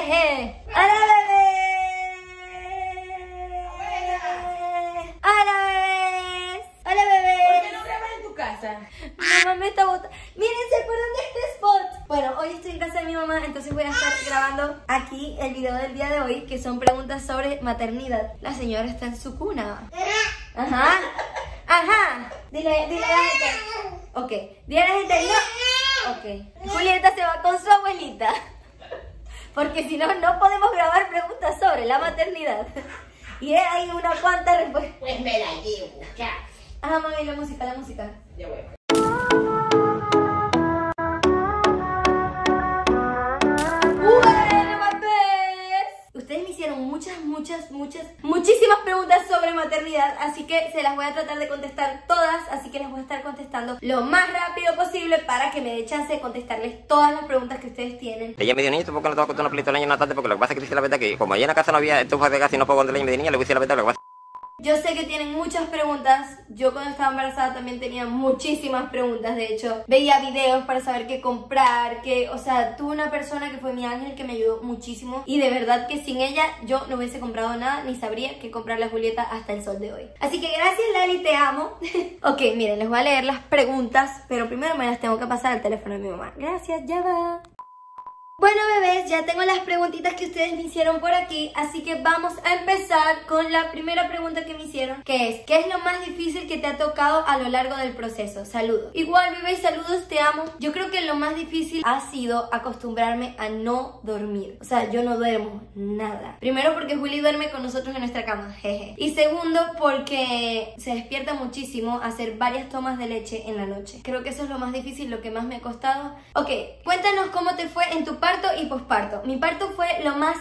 jeje. ¡Hola, bebé! ¡Hola, bebés! ¡Hola, bebés! ¿Por qué no grabas en tu casa? Mi mamá me está botando. Miren, ¿se acuerdan de este spot? Bueno, hoy estoy en casa de mi mamá, entonces voy a estar grabando aquí el video del día de hoy, que son preguntas sobre maternidad. La señora está en su cuna. Ajá. Ajá. Dile a la gente. Ok. Dile a la gente. No. Ok. Julieta se va con su abuelita. Porque si no, no podemos grabar preguntas sobre la maternidad. Y hay una cuanta respuesta. Pues me la llevo, ya. Ajá, mami, la música. Ya voy. Bueno, bebés. Ustedes me hicieron muchísimas preguntas sobre maternidad, así que se las voy a tratar de contestar todas, así que les voy a estar contestando lo más rápido posible para que me dé chance de contestarles todas las preguntas que ustedes tienen. Ella me dijo, niño, ¿por qué no te vas a contar una pelita del año en la tarde? Porque lo que pasa es que dice la verdad que como allá en la casa no había estufa de gas y no puedo contar la niña, le voy a decir la verdad lo que pasa. Yo sé que tienen muchas preguntas. Yo cuando estaba embarazada también tenía muchísimas preguntas. De hecho, veía videos para saber qué comprar, o sea, tuve una persona que fue mi ángel que me ayudó muchísimo. Y de verdad que sin ella yo no hubiese comprado nada, ni sabría qué comprarle a Julieta hasta el sol de hoy. Así que gracias, Lali, te amo. Ok, miren, les voy a leer las preguntas, pero primero me las tengo que pasar al teléfono de mi mamá. Gracias, ya va. Bueno, bebés, ya tengo las preguntitas que ustedes me hicieron por aquí, así que vamos a empezar con la primera pregunta que me hicieron, que es, ¿qué es lo más difícil que te ha tocado a lo largo del proceso? Saludos. Igual, bebés, saludos, te amo. Yo creo que lo más difícil ha sido acostumbrarme a no dormir. O sea, yo no duermo nada. Primero porque Juli duerme con nosotros en nuestra cama, jeje. Y segundo porque se despierta muchísimo a hacer varias tomas de leche en la noche. Creo que eso es lo más difícil, lo que más me ha costado. Ok, cuéntanos cómo te fue en tu parto y posparto. Mi parto fue lo más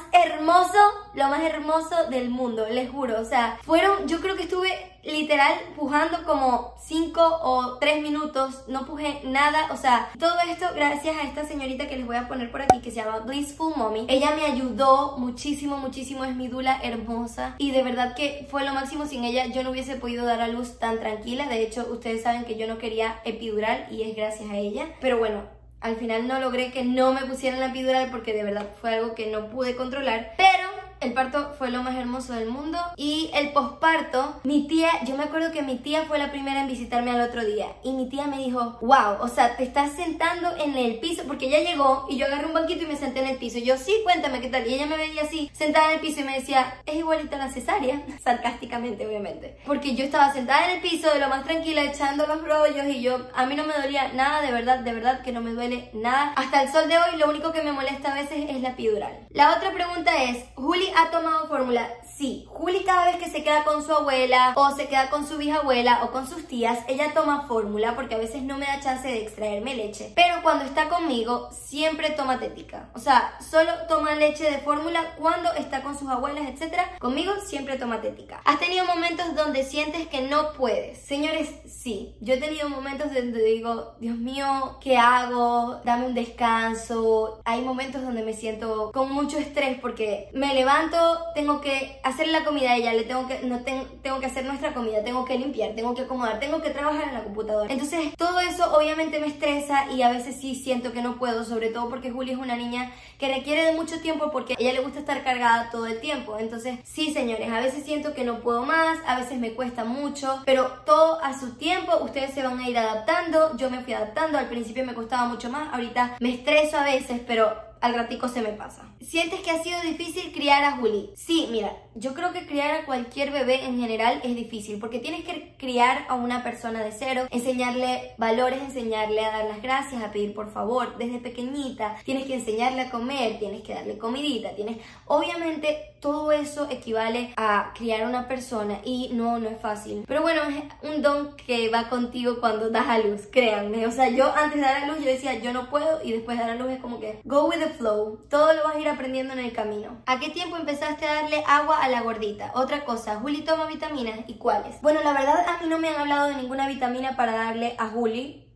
hermoso del mundo, les juro. O sea, yo creo que estuve literal pujando como 5 o 3 minutos, no pujé nada. O sea, todo esto gracias a esta señorita que les voy a poner por aquí, que se llama Blissful Mommy. Ella me ayudó muchísimo, es mi dula hermosa y de verdad que fue lo máximo. Sin ella yo no hubiese podido dar a luz tan tranquila. De hecho, ustedes saben que yo no quería epidural y es gracias a ella. Pero bueno, al final no logré que no me pusieran la epidural porque de verdad fue algo que no pude controlar. Pero el parto fue lo más hermoso del mundo. Y el posparto, yo me acuerdo que mi tía fue la primera en visitarme al otro día. Y mi tía me dijo, wow, o sea, te estás sentando en el piso. Porque ella llegó y yo agarré un banquito y me senté en el piso. Y yo, sí, cuéntame qué tal. Y ella me veía así, sentada en el piso y me decía, es igualita a la cesárea. Sarcásticamente, obviamente. Porque yo estaba sentada en el piso de lo más tranquila, echando los rollos. Y a mí no me dolía nada, de verdad que no me duele nada. Hasta el sol de hoy, lo único que me molesta a veces es la epidural. La otra pregunta es, ¿Juli ha tomado fórmula? Sí, Juli cada vez que se queda con su abuela o se queda con su bisabuela o con sus tías, ella toma fórmula porque a veces no me da chance de extraerme leche. Pero cuando está conmigo, siempre toma tética. O sea, solo toma leche de fórmula cuando está con sus abuelas, etc. Conmigo siempre toma tética. ¿Has tenido momentos donde sientes que no puedes? Señores, sí. Yo he tenido momentos donde digo, Dios mío, ¿qué hago? Dame un descanso. Hay momentos donde me siento con mucho estrés porque me levanto, tengo que hacer la comida a ella, tengo que hacer nuestra comida, tengo que limpiar, tengo que acomodar, tengo que trabajar en la computadora. Entonces todo eso obviamente me estresa y a veces sí siento que no puedo, sobre todo porque Juli es una niña que requiere de mucho tiempo porque a ella le gusta estar cargada todo el tiempo. Entonces sí, señores, a veces siento que no puedo más, a veces me cuesta mucho, pero todo a su tiempo. Ustedes se van a ir adaptando. Yo me fui adaptando, al principio me costaba mucho más, ahorita me estreso a veces, pero al ratico se me pasa. ¿Sientes que ha sido difícil criar a Juli? Sí, mira, yo creo que criar a cualquier bebé en general es difícil porque tienes que criar a una persona de cero, enseñarle valores, enseñarle a dar las gracias, a pedir por favor desde pequeñita, tienes que enseñarle a comer, tienes que darle comidita, obviamente todo eso equivale a criar a una persona y no es fácil. Pero bueno, es un don que va contigo cuando das a luz, créanme. O sea, yo antes de dar a luz yo decía yo no puedo y después de dar a luz es como que go with the flow, todo lo vas a ir aprendiendo en el camino. ¿A qué tiempo empezaste a darle agua a la gordita? Otra cosa, ¿Juli toma vitaminas y cuáles? Bueno, la verdad a mí no me han hablado de ninguna vitamina para darle a Juli.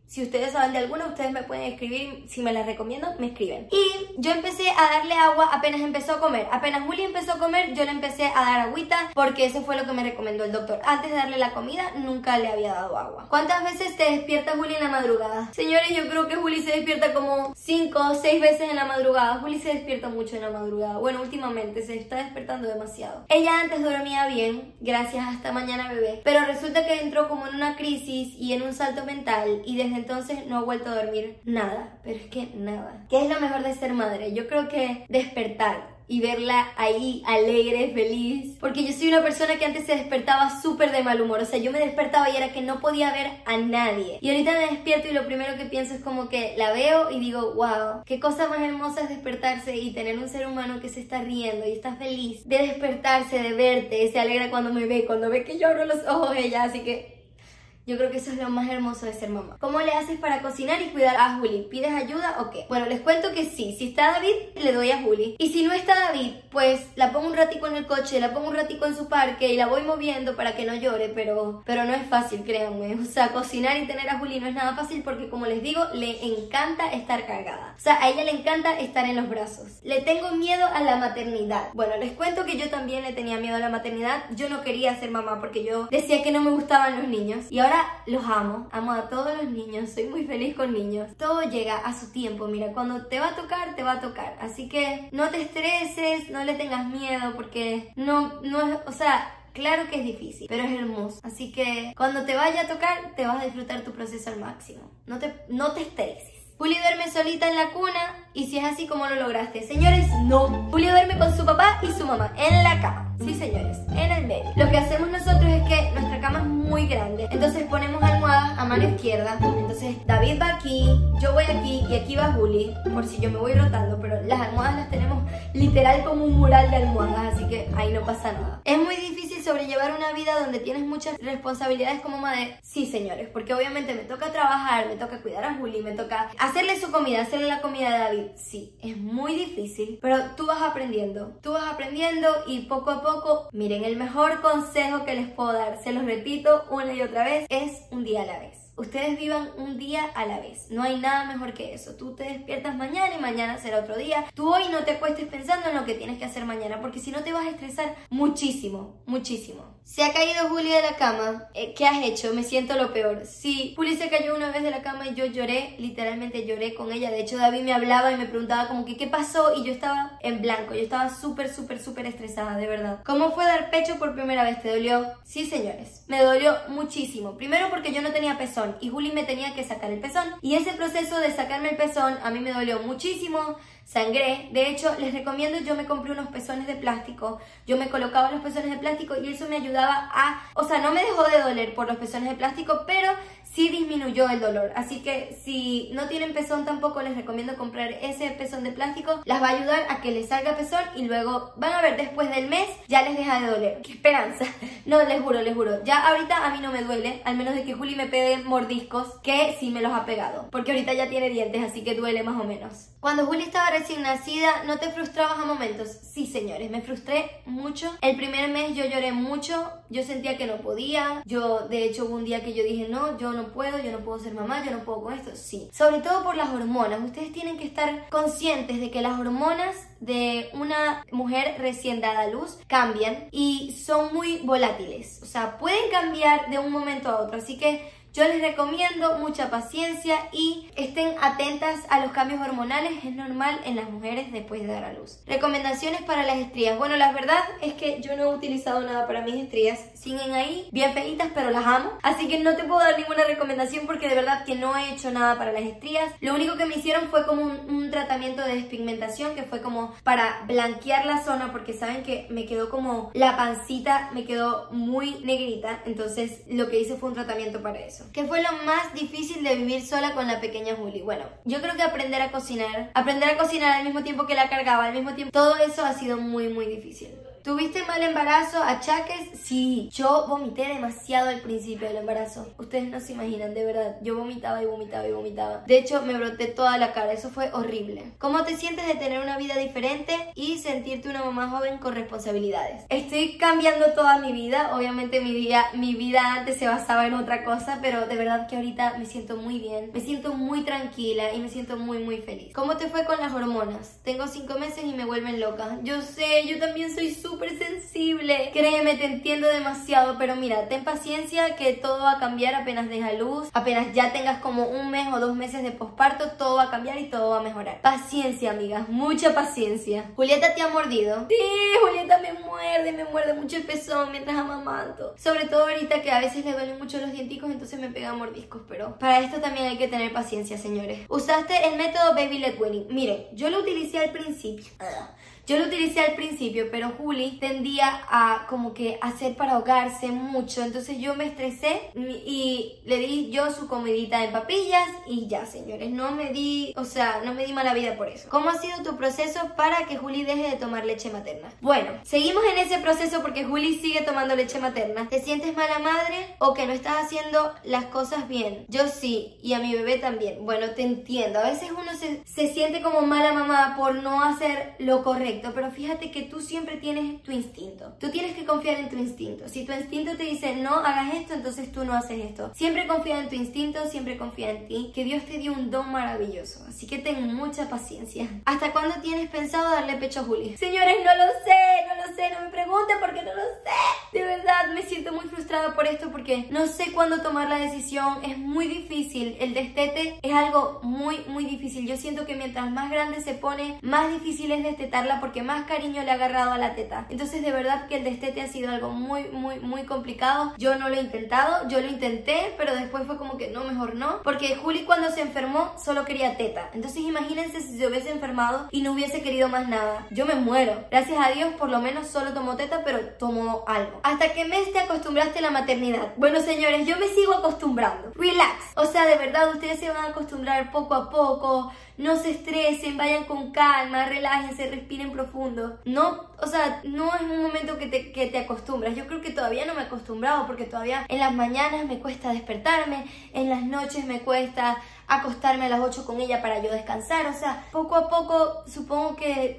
Si ustedes saben de alguna, ustedes me pueden escribir. Si me las recomiendo, me escriben. Y yo empecé a darle agua apenas empezó a comer. Apenas Juli empezó a comer, yo le empecé a dar agüita, porque eso fue lo que me recomendó el doctor. Antes de darle la comida, nunca le había dado agua. ¿Cuántas veces te despierta Juli en la madrugada? Señores, yo creo que Juli se despierta como 5 o 6 veces en la madrugada. Juli se despierta mucho en la madrugada. Bueno, últimamente se está despertando demasiado. Ella antes dormía bien, gracias a esta mañana bebé, pero resulta que entró como en una crisis y en un salto mental, y desde entonces no ha vuelto a dormir nada, pero es que nada. ¿Qué es lo mejor de ser madre? Yo creo que despertar y verla ahí alegre, feliz, porque yo soy una persona que antes se despertaba súper de mal humor. O sea, yo me despertaba y era que no podía ver a nadie, y ahorita me despierto y lo primero que pienso es como que la veo y digo, wow, qué cosa más hermosa es despertarse y tener un ser humano que se está riendo y está feliz de despertarse, de verte, se alegra cuando me ve, cuando ve que yo abro los ojos ella, así que yo creo que eso es lo más hermoso de ser mamá. ¿Cómo le haces para cocinar y cuidar a Juli? ¿Pides ayuda o qué? Bueno, les cuento que sí. Si está David, le doy a Juli. Y si no está David, pues la pongo un ratico en el coche, la pongo un ratico en su parque y la voy moviendo para que no llore, pero no es fácil, créanme. O sea, cocinar y tener a Juli no es nada fácil porque, como les digo, le encanta estar cargada. O sea, a ella le encanta estar en los brazos. Le tengo miedo a la maternidad. Bueno, les cuento que yo también le tenía miedo a la maternidad. Yo no quería ser mamá porque yo decía que no me gustaban los niños. Y ahora los amo a todos los niños, soy muy feliz con niños. Todo llega a su tiempo, mira, cuando te va a tocar, te va a tocar. Así que no te estreses, no le tengas miedo, porque no es, o sea, claro que es difícil, pero es hermoso. Así que cuando te vaya a tocar, te vas a disfrutar tu proceso al máximo. No te estreses. Juli duerme solita en la cuna, y si es así, ¿cómo lo lograste? Señores, no. Juli duerme con su papá y su mamá en la cama. Sí, señores, en el medio. Lo que hacemos nosotros es que nuestra cama es muy grande, entonces ponemos almohadas a mano izquierda. Entonces David va aquí, yo voy aquí y aquí va Juli, por si yo me voy rotando, pero las almohadas las tenemos literal como un mural de almohadas, así que ahí no pasa nada. Es muy difícil sobrellevar una vida donde tienes muchas responsabilidades como madre. Sí, señores, porque obviamente me toca trabajar, me toca cuidar a Juli, me toca hacerle su comida, hacerle la comida de David. Sí, es muy difícil, pero tú vas aprendiendo y poco a poco, miren, el mejor consejo que les puedo dar, se los repito una y otra vez, es un día a la vez. Ustedes vivan un día a la vez. No hay nada mejor que eso. Tú te despiertas mañana y mañana será otro día. Tú hoy no te acuestes pensando en lo que tienes que hacer mañana, porque si no te vas a estresar muchísimo, muchísimo. Se ha caído Juli de la cama. ¿Qué has hecho? Me siento lo peor. Sí, Juli se cayó una vez de la cama y yo lloré, literalmente lloré con ella. De hecho, David me hablaba y me preguntaba como que ¿qué pasó? Y yo estaba en blanco. Yo estaba súper estresada, de verdad. ¿Cómo fue dar pecho por primera vez? ¿Te dolió? Sí, señores. Me dolió muchísimo. Primero porque yo no tenía pezón y Juli me tenía que sacar el pezón. Y ese proceso de sacarme el pezón a mí me dolió muchísimo. Sangré. De hecho, les recomiendo, yo me compré unos pezones de plástico. Yo me colocaba los pezones de plástico y eso me ayudaba a... O sea, no me dejó de doler por los pezones de plástico, pero sí disminuyó el dolor. Así que si no tienen pezón tampoco, les recomiendo comprar ese pezón de plástico. Las va a ayudar a que les salga pezón y luego van a ver, después del mes ya les deja de doler. ¡Qué esperanza! No, les juro. Ya ahorita a mí no me duele, al menos de que Juli me pegue mordiscos, que sí me los ha pegado. Porque ahorita ya tiene dientes, así que duele más o menos. Cuando Juli estaba recién nacida, ¿no te frustrabas a momentos? Sí, señores, me frustré mucho. El primer mes yo lloré mucho, yo sentía que no podía. De hecho, hubo un día que yo dije, no, yo no puedo ser mamá, yo no puedo con esto. Sí, sobre todo por las hormonas. Ustedes tienen que estar conscientes de que las hormonas de una mujer recién dada a luz cambian y son muy volátiles. O sea, pueden cambiar de un momento a otro, así que yo les recomiendo mucha paciencia y estén atentas a los cambios hormonales. Es normal en las mujeres después de dar a luz. Recomendaciones para las estrías. Bueno, la verdad es que yo no he utilizado nada para mis estrías. Siguen ahí, bien feitas, pero las amo. Así que no te puedo dar ninguna recomendación porque de verdad que no he hecho nada para las estrías. Lo único que me hicieron fue como un tratamiento de despigmentación, que fue como para blanquear la zona, porque saben que me quedó como la pancita, me quedó muy negrita. Entonces lo que hice fue un tratamiento para eso. ¿Qué fue lo más difícil de vivir sola con la pequeña Juli? Bueno, yo creo que aprender a cocinar al mismo tiempo que la cargaba, al mismo tiempo, todo eso ha sido muy difícil. ¿Tuviste mal embarazo? ¿Achaques? Sí, yo vomité demasiado al principio del embarazo. Ustedes no se imaginan, de verdad. Yo vomitaba y vomitaba y vomitaba. De hecho, me broté toda la cara. Eso fue horrible. ¿Cómo te sientes de tener una vida diferente y sentirte una mamá joven con responsabilidades? Estoy cambiando toda mi vida. Obviamente mi vida antes se basaba en otra cosa, pero de verdad que ahorita me siento muy bien. Me siento muy tranquila y me siento muy feliz. ¿Cómo te fue con las hormonas? Tengo 5 meses y me vuelven loca. Yo sé, yo también soy súper sensible. Créeme, te entiendo demasiado, pero mira, ten paciencia que todo va a cambiar apenas deja luz, apenas ya tengas como 1 mes o 2 meses de posparto, todo va a cambiar y todo va a mejorar. Paciencia, amigas, mucha paciencia. ¿Julieta te ha mordido? Sí, Julieta me muerde mucho el pezón mientras amamanto. Sobre todo ahorita que a veces le duelen mucho los dienticos, entonces me pega mordiscos, pero para esto también hay que tener paciencia, señores. ¿Usaste el método Baby Led Weaning? Miren, yo lo utilicé al principio. Pero Juli tendía a como que hacer para ahogarse mucho. Entonces yo me estresé y le di yo su comidita en papillas y ya, señores. No me di mala vida por eso. ¿Cómo ha sido tu proceso para que Juli deje de tomar leche materna? Bueno, seguimos en ese proceso porque Juli sigue tomando leche materna. ¿Te sientes mala madre o que no estás haciendo las cosas bien? Yo sí, y a mi bebé también. Bueno, te entiendo. A veces uno se siente como mala mamá por no hacer lo correcto, pero fíjate que tú siempre tienes tu instinto. Tú tienes que confiar en tu instinto. Si tu instinto te dice no hagas esto, entonces tú no haces esto. Siempre confía en tu instinto, siempre confía en ti, que Dios te dio un don maravilloso. Así que ten mucha paciencia. ¿Hasta cuándo tienes pensado darle pecho a Juli? Señores, no lo sé, no me pregunten porque no lo sé. De verdad, me siento muy frustrada por esto porque no sé cuándo tomar la decisión. Es muy difícil. El destete es algo muy difícil. Yo siento que mientras más grande se pone, más difícil es destetarla porque más cariño le ha agarrado a la teta. Entonces de verdad que el destete ha sido algo muy complicado. Yo no lo he intentado, yo lo intenté, pero después fue como que no, mejor no, porque Juli cuando se enfermó solo quería teta. Entonces imagínense si se hubiese enfermado y no hubiese querido más nada. Yo me muero. Gracias a Dios por lo menos solo tomó teta, pero tomó algo. ¿Hasta qué mes te acostumbraste a la maternidad? Bueno, señores, yo me sigo acostumbrando. Relax. O sea, de verdad, ustedes se van a acostumbrar poco a poco. No se estresen, vayan con calma, relájense, respiren profundo. No, o sea, no es un momento que te acostumbras. Yo creo que todavía no me he acostumbrado porque todavía en las mañanas me cuesta despertarme, en las noches me cuesta acostarme a las 8 con ella para yo descansar. O sea, poco a poco supongo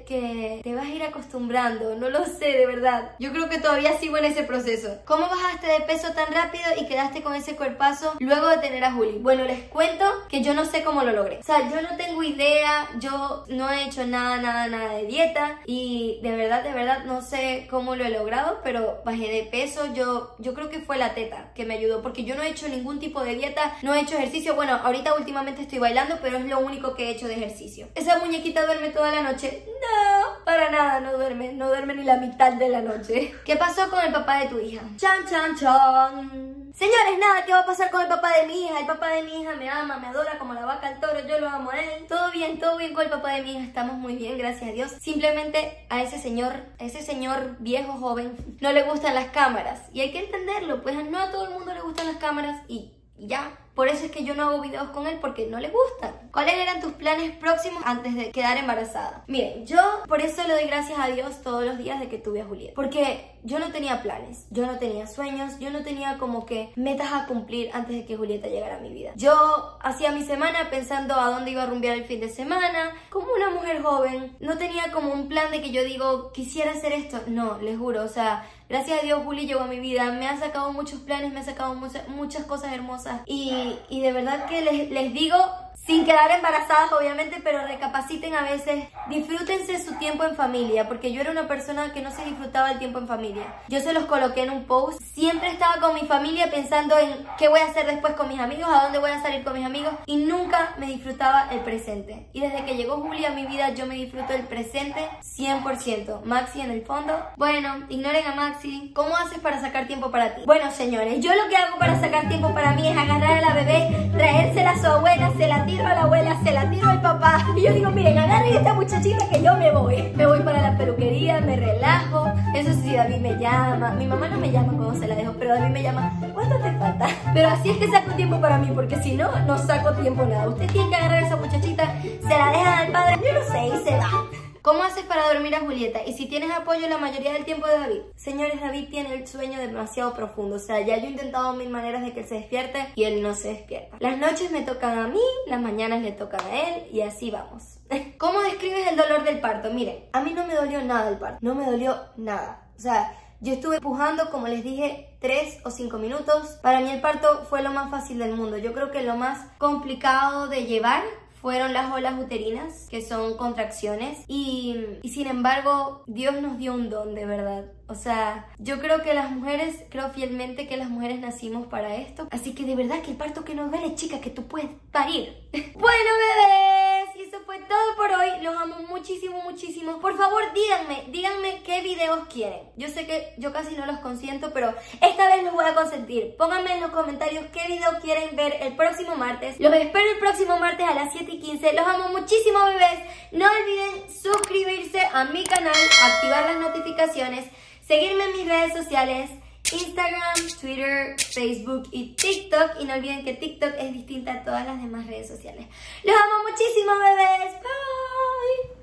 que te vas a ir acostumbrando. No lo sé, de verdad. Yo creo que todavía sigo en ese proceso. ¿Cómo bajaste de peso tan rápido y quedaste con ese cuerpazo luego de tener a Juli? Bueno, les cuento que yo no sé cómo lo logré. O sea, yo no tengo idea. Yo no he hecho nada de dieta. Y de verdad no sé cómo lo he logrado, pero bajé de peso. Yo creo que fue la teta que me ayudó, porque yo no he hecho ningún tipo de dieta, no he hecho ejercicio. Bueno, ahorita últimamente estoy bailando, pero es lo único que he hecho de ejercicio. ¿Esa muñequita duerme toda la noche? No, para nada, no duerme ni la mitad de la noche. ¿Qué pasó con el papá de tu hija? Chan. Señores, nada, ¿qué va a pasar con el papá de mi hija? El papá de mi hija me ama, me adora como la vaca al toro, yo lo amo a él. Todo bien con el papá de mi hija, estamos muy bien, gracias a Dios. Simplemente a ese señor viejo, joven, no le gustan las cámaras. Y hay que entenderlo, pues no a todo el mundo le gustan las cámaras y ya. Por eso es que yo no hago videos con él, porque no le gustan. ¿Cuáles eran tus planes próximos antes de quedar embarazada? Miren, yo por eso le doy gracias a Dios todos los días de que tuve a Julieta. Porque yo no tenía planes, yo no tenía sueños, yo no tenía como que metas a cumplir antes de que Julieta llegara a mi vida. Yo hacía mi semana pensando a dónde iba a rumbear el fin de semana. Como una mujer joven, no tenía como un plan de que yo digo, quisiera hacer esto. No, les juro, o sea, gracias a Dios Juli llegó a mi vida, me ha sacado muchos planes, me ha sacado muchas cosas hermosas y de verdad que les digo, sin quedar embarazadas obviamente, pero recapaciten a veces, disfrútense su tiempo en familia, porque yo era una persona que no se disfrutaba el tiempo en familia. Yo se los coloqué en un post, siempre estaba con mi familia pensando en qué voy a hacer después con mis amigos, a dónde voy a salir con mis amigos, y nunca me disfrutaba el presente. Y desde que llegó Juli a mi vida, yo me disfruto el presente 100%. Maxi en el fondo. Bueno, ignoren a Maxi. ¿Cómo haces para sacar tiempo para ti? Bueno, señores, yo lo que hago para sacar tiempo para mí es agarrar a la bebé, traérsela a su abuela, se la tiro a la abuela, se la tiro al papá y yo digo, miren, agarren esta muchachita que yo me voy para la peluquería, me relajo. Eso sí, David me llama, mi mamá no me llama cuando se la dejo, pero David me llama, ¿cuánto te falta? Pero así es que saco tiempo para mí, porque si no, no saco tiempo nada. Usted tiene que agarrar a esa muchachita, se la dejan al padre, yo no sé, y se va. ¿Cómo haces para dormir a Julieta? Y si tienes apoyo la mayoría del tiempo de David. Señores, David tiene el sueño demasiado profundo. O sea, ya yo he intentado 1000 maneras de que él se despierte y él no se despierta. Las noches me tocan a mí, las mañanas le tocan a él y así vamos. ¿Cómo describes el dolor del parto? Miren, a mí no me dolió nada el parto. No me dolió nada. O sea, yo estuve pujando, como les dije, 3 o 5 minutos. Para mí el parto fue lo más fácil del mundo. Yo creo que lo más complicado de llevar fueron las olas uterinas, que son contracciones. Y sin embargo, Dios nos dio un don, de verdad. O sea, yo creo que las mujeres, creo fielmente que las mujeres nacimos para esto. Así que de verdad que el parto que no duele, chica, que tú puedes parir. Bueno, bebés, y eso fue todo por hoy. Los amo muchísimo, muchísimo. Por favor, díganme qué videos quieren. Yo sé que yo casi no los consiento, pero esta vez los voy a consentir. Pónganme en los comentarios qué video quieren ver el próximo martes. Los espero el próximo martes a las 7:15. Los amo muchísimo, bebés. No olviden suscribirse a mi canal, activar las notificaciones, seguirme en mis redes sociales, Instagram, Twitter, Facebook y TikTok. Y no olviden que TikTok es distinta a todas las demás redes sociales. Los amo muchísimo, bebés. Bye.